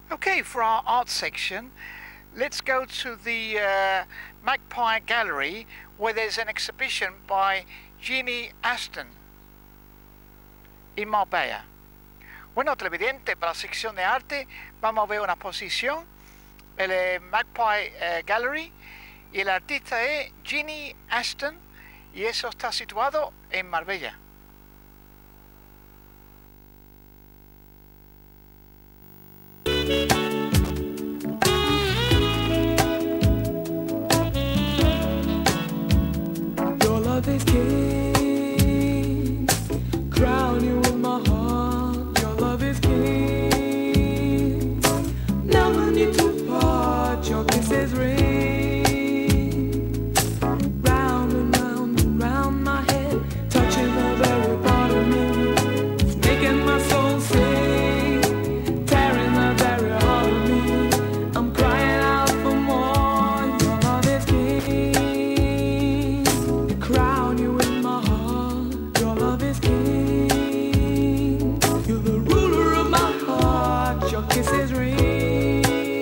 Okay, for our art section, let's go to the Magpie Gallery, where there's an exhibition by Jeannie Aston in Marbella. Bueno, televidente, para la sección de arte vamos a ver una exposición, el Magpie Gallery, y el artista es Jeannie Aston, y eso está situado en Marbella. Your love is king, crown you in my heart. Your love is king, never need to part. Your kisses ring, round and round and round my head, touching the very part of me. It's making my soul sing, tearing the very heart of me. I'm crying out for more. Your love is king, crown you in my heart. Your love is king, you're the ruler of my heart. Your kisses ring,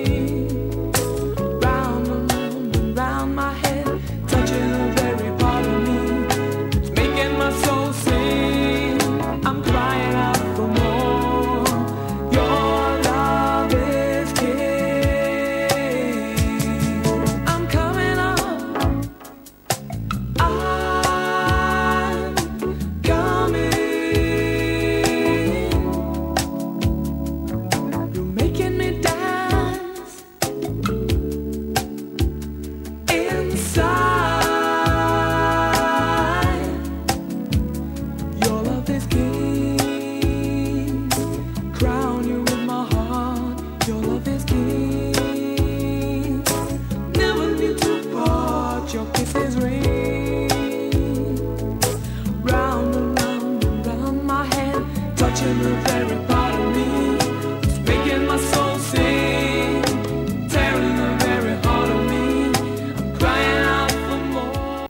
round and round and round my head, touching the very part of me. It's making my soul sing, I'm crying out for more. Your love is king. I'm coming up, I'm coming. You're making me dance inside. Your love is king, crown you with my heart. Your love is king, never need to part. Your kisses ring, round and round and round my head, touching the very part of me. It's making my soul sing, tearing the very heart of me. I'm crying out for more.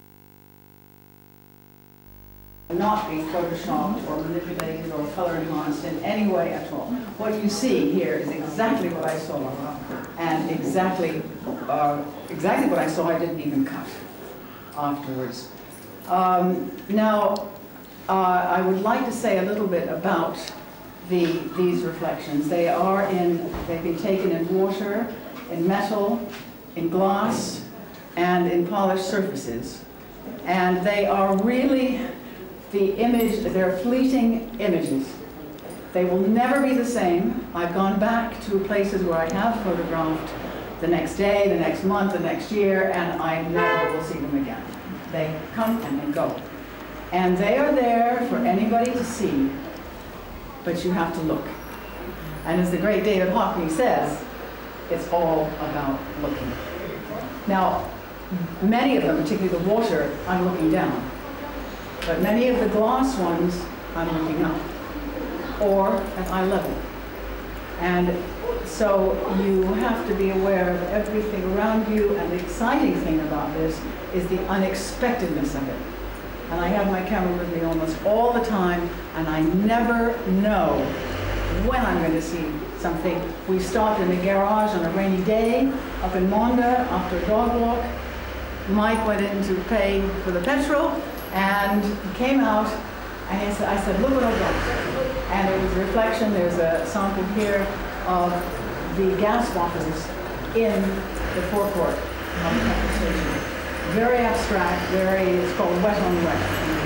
Not being photoshopped or manipulated or color enhanced in any way at all. What you see here is exactly what I saw, and exactly what I saw I didn't even cut afterwards. Now, I would like to say a little bit about these reflections. They've been taken in water, in metal, in glass, and in polished surfaces. And they are really they're fleeting images. They will never be the same. I've gone back to places where I have photographed the next day, the next month, the next year, and I never will see them again. They come and they go. And they are there for anybody to see, but you have to look. And as the great David Hockney says, it's all about looking. Now, many of them, particularly the water, I'm looking down. But many of the glass ones, I'm looking up, or at eye level. And so you have to be aware of everything around you, and the exciting thing about this is the unexpectedness of it. And I have my camera with me almost all the time, and I never know when I'm going to see something. We stopped in a garage on a rainy day up in Monda after a dog walk. Mike went in to pay for the petrol, and he came out, and I said, look what I got. And it was a reflection. There's a sample here of the gas bottles in the forecourt of the petrol station. Very abstract, it's called wet on wet.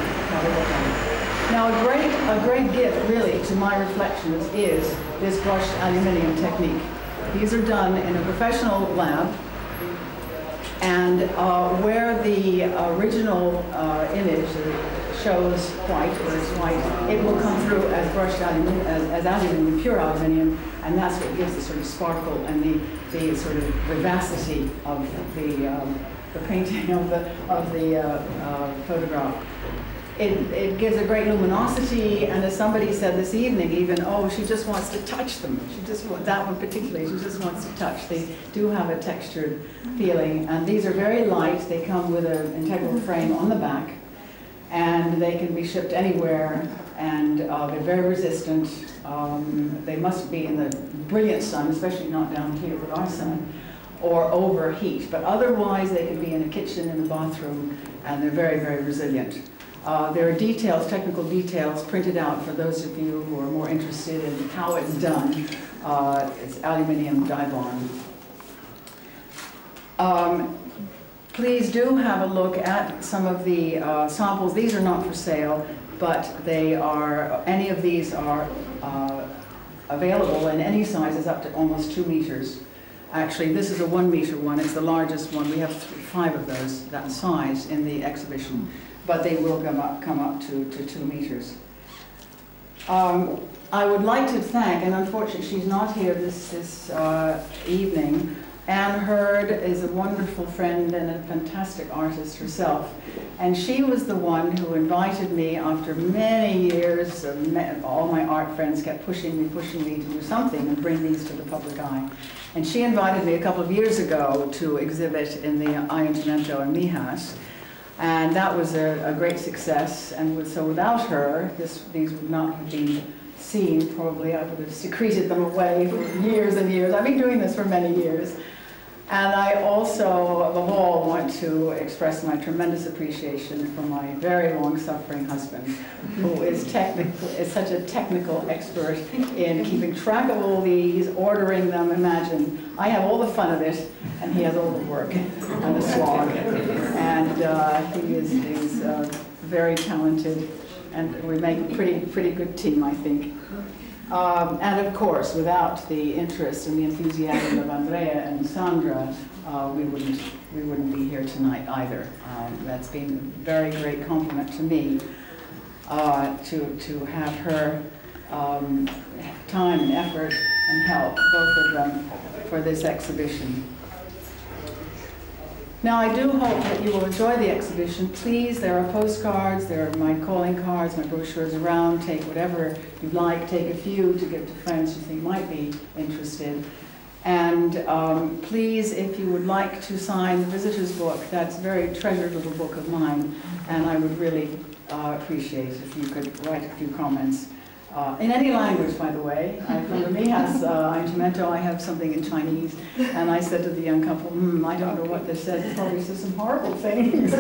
Now a great gift really to my reflections is this brushed aluminium technique. These are done in a professional lab, and where the original image shows white, or it's white, it will come through as brushed aluminium, as aluminium, pure aluminium, and that's what gives the sort of sparkle and the sort of vivacity of the painting of the photograph. It gives a great luminosity, and as somebody said this evening even, oh, she just wants to touch them. She just wants, that one particularly, she just wants to touch. They do have a textured feeling, and these are very light. They come with an integral frame on the back, and they can be shipped anywhere, and they're very resistant. They must be in the brilliant sun, especially not down here with our sun, or overheat. But otherwise, they can be in a kitchen, in the bathroom, and they're very, very resilient. There are details, technical details, printed out for those of you who are more interested in how it's done. It's aluminium die-bond. Please do have a look at some of the samples. These are not for sale, but they are, any of these are available in any sizes up to almost 2 meters. Actually, this is a 1 meter one. It's the largest one. We have 5 of those, that size, in the exhibition. But they will come up to 2 meters. I would like to thank, and unfortunately she's not here this evening, Anne Hurd is a wonderful friend and a fantastic artist herself. And she was the one who invited me after many years. All my art friends kept pushing me to do something and bring these to the public eye. And she invited me a couple of years ago to exhibit in the Ayuntamiento in Mijas. And that was a great success. And so without her, these would not have been seen. Probably I would have secreted them away for years and years. I've been doing this for many years. And I also, above all, want to express my tremendous appreciation for my very long-suffering husband, who is such a technical expert in keeping track of all these, ordering them. Imagine, I have all the fun of it, and he has all the work and the slog. And he is very talented, and we make a pretty good team, I think. And of course, without the interest and the enthusiasm of Andrea and Sandra, we wouldn't be here tonight either. That's been a very great compliment to me to have her time and effort and help, both of them, for this exhibition. Now, I do hope that you will enjoy the exhibition. Please, there are postcards, there are my calling cards, my brochures around. Take whatever you like. Take a few to give to friends you think might be interested. And please, if you would like to sign the visitor's book, that's a very treasured little book of mine, and I would really appreciate if you could write a few comments. In any language, by the way. From the Mijas Ayuntamiento, I have something in Chinese, and I said to the young couple, I don't know what this says. It probably says some horrible things.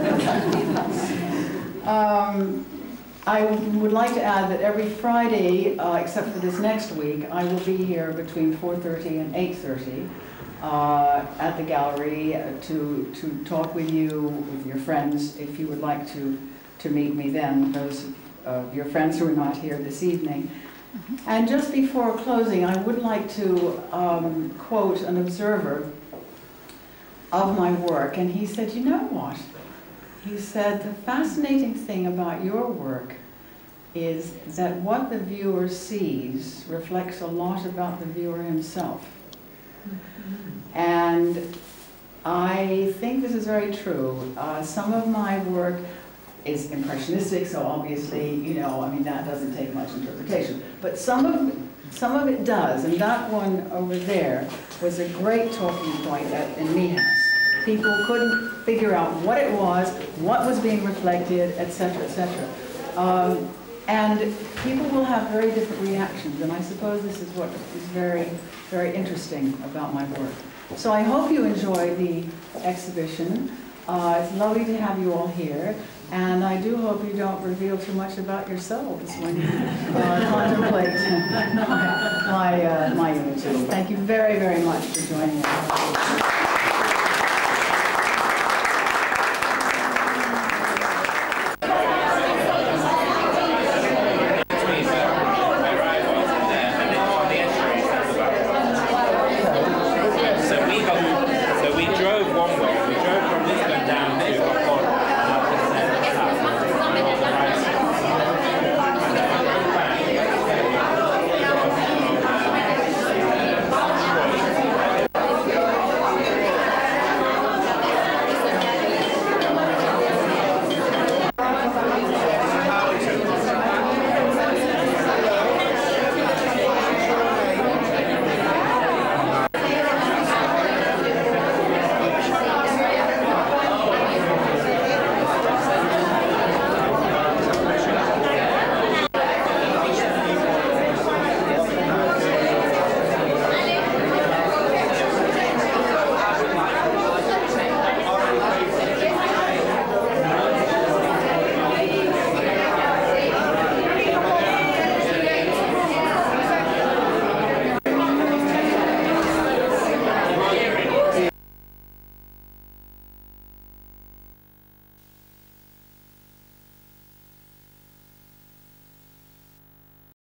I would like to add that every Friday, except for this next week, I will be here between 4:30 and 8:30 at the gallery to talk with you, with your friends, if you would like to meet me then, those your friends who are not here this evening. And just before closing, I would like to quote an observer of my work, and he said, you know what? He said, the fascinating thing about your work is that what the viewer sees reflects a lot about the viewer himself. And I think this is very true. Some of my work is impressionistic, so obviously, you know, I mean, that doesn't take much interpretation. But some of it does, and that one over there was a great talking point in Mijas. People couldn't figure out what it was, what was being reflected, etc., etc. And people will have very different reactions, and I suppose this is what is very, very interesting about my work. So I hope you enjoy the exhibition. It's lovely to have you all here. And I do hope you don't reveal too much about yourselves when you contemplate my images. Thank you very, very much for joining us.